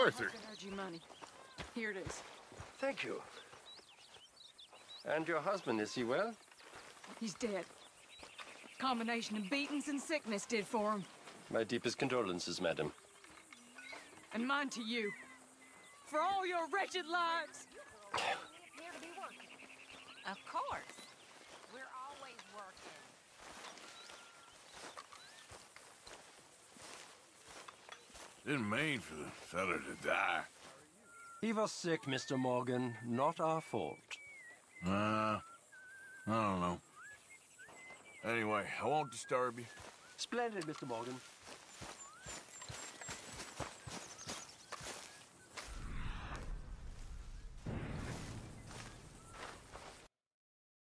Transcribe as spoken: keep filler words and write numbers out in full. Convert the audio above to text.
Arthur. I heard you money. Here it is. Thank you. And your husband, is he well? He's dead. Combination of beatings and sickness did for him. My deepest condolences, madam. And mine to you. For all your wretched lives. Here to be working. Of course. We're always working. Didn't mean for the fella to die. He was sick, Mister Morgan. Not our fault. Uh, I don't know. Anyway, I won't disturb you. Splendid, Mister Morgan.